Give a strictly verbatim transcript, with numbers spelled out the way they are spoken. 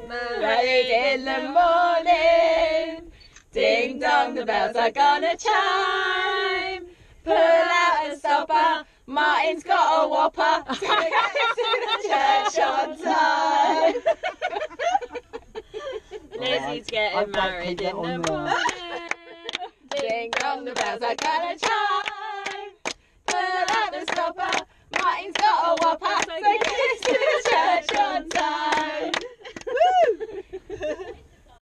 married in the morning. Ding dong, the bells are gonna chime. Pull out a stopper, Martin's got a whopper to get to the church on time. Lizzie's getting married in the morning. Ding dong, the bells are gonna chime. Pull out the stopper, Martin's got a whopper to get to the church on time.